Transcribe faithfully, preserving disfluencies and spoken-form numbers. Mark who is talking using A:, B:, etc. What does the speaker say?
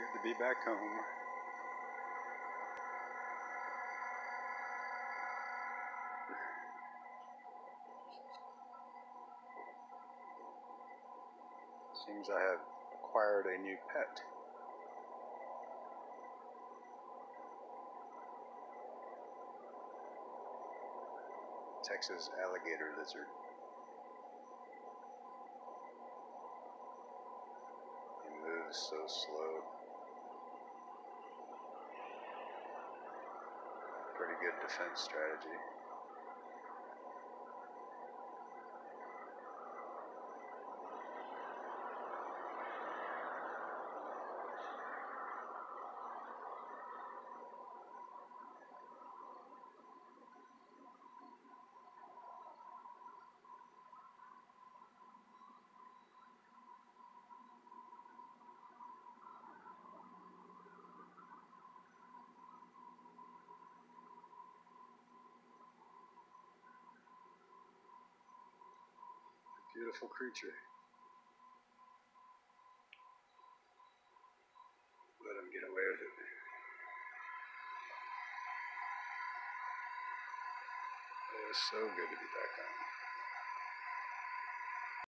A: Good to be back home. Seems I have acquired a new pet. Texas alligator lizard. He moves so slow. Pretty good defense strategy. Beautiful creature. Let him get away with it. It was so good to be back home.